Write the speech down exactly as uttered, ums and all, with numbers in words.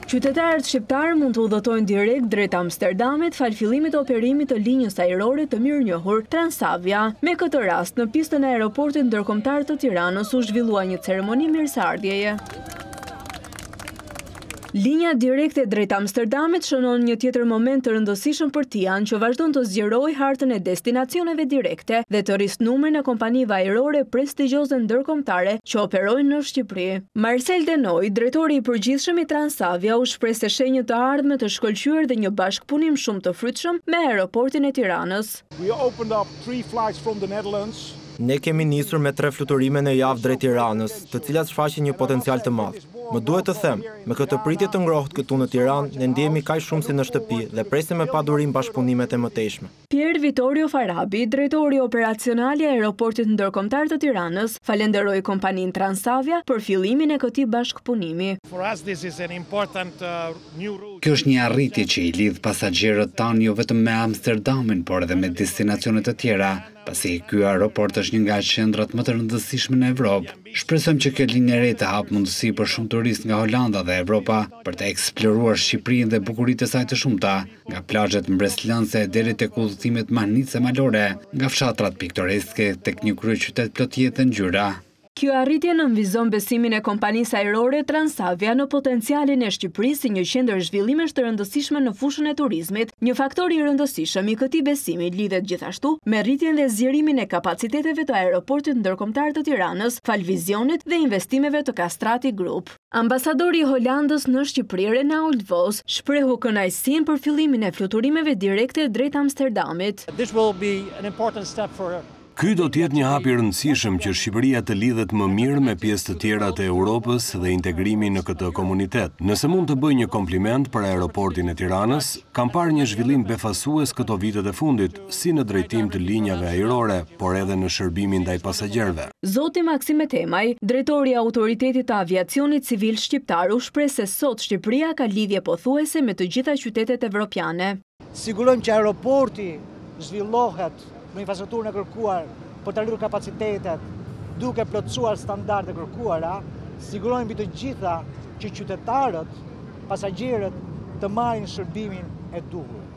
Qytetarët shqiptarë mund të udhëtojnë direkt drejt Amsterdamit fal fillimit të operimit të linjës ajrore të mirënjohur Transavia. Me këtë rast, në pistën e aeroportit ndërkombëtar të Tiranës u zhvillua një ceremoni mirëseardhjeje. Linja direkte drejt Amsterdamit shënon një tjetër moment të rëndësishëm për Tian që vazhdon të zgjerojë hartën e destinacioneve direkte dhe të rrisë numrin e kompanive ajrore prestigjioze ndërkombëtare që operojnë në Shqipëri. Marcel Denoj, drejtori i përgjithshëm i Transavia, u shpreh se shenjë të ardhme të shkëlqyer dhe një bashkëpunim shumë të frytshëm me aeroportin e Tiranës. We opened up three flights from the Netherlands. Ne kemi nisur me tre fluturime në javë drejt Tiranës, të cilat shfaqin një potencial të madh. Më duhet të them, me këtë pritje të ngrohtë këtu në Tiranë, ne ndjehemi kaq shumë si në shtëpi dhe presim me padurim bashkëpunimet e mëtejshme. Pier Vittorio Farabi, drejtori operacional i aeroportit ndërkombëtar të Tiranës, falenderoi kompaninë Transavia për fillimin e këtij bashkëpunimi. For us this is an important uh, new route. Kjo është një arritje që i lidh pasagerët tanë jo vetëm me Amsterdamin, por edhe me destinacione të tjera, pasi ky aeroport është një nga qendrat më të rëndësishme në Evropë. Shpresojmë që kjo linjë e re të hap mundësi për shumë turistë nga Holanda dhe Evropa për të eksploruar Shqipërinë dhe bukuritë e saj të shumta, nga plazhet mbreslënse deri tek udhëtimet mahnice malore, nga fshatrat piktoreske tek një kryeqytet plot jetë dhe ngjyra. Kjo arritje nënvizon besimin e kompanisë ajrore Transavia në potencialin e Shqipërisë si një qendër zhvillimesh të rëndësishme në fushën e turizmit. Një faktor i rëndësishëm i këtij besimi lidhet gjithashtu me rritjen dhe zgjerimin e kapaciteteve të aeroportit ndërkombëtar të Tiranës, fal vizionit dhe investimeve të Castrati Group. Ambasadori i Holandës në Shqipëri, Renaud Vos, shprehu kënaqësinë për fillimin e fluturimeve direkte drejt Amsterdamit. This will be an important step for Ky do t'jetë një hap i rëndësishëm që Shqipëria të lidhet më mirë me pjesë të tjera të Europës dhe integrimi në këtë komunitet. Nëse mund të bëj një kompliment për aeroportin e Tiranës, kam parë një zhvillim befasues këto vitet e fundit, si në drejtim të linjave ajrore, por edhe në shërbimin ndaj pasagerëve. Zoti Maksime Temaj, drejtori i Autoritetit të Aviacionit Civil Shqiptar, u shpreh se sot Shqipëria ka lidhje pothuajse me të gjitha qytetet evropiane. Sigurojmë që aeroporti zhvillohet me infrastrukturën e kërkuar për të arritur kapacitetet, duke plotësuar standardet e kërkuara, sigurojmë mbi të gjitha që qytetarët, pasagerët të marrin shërbimin e duhur.